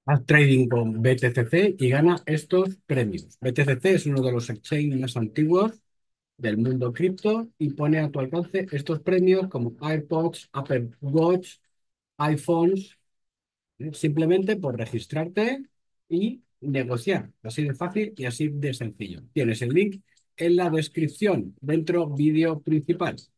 Haz trading con BTCC y gana estos premios. BTCC es uno de los exchanges más antiguos del mundo cripto y pone a tu alcance estos premios como AirPods, Apple Watch, iPhones, simplemente por registrarte y negociar. Así de fácil y así de sencillo. Tienes el link en la descripción, dentro vídeo principal.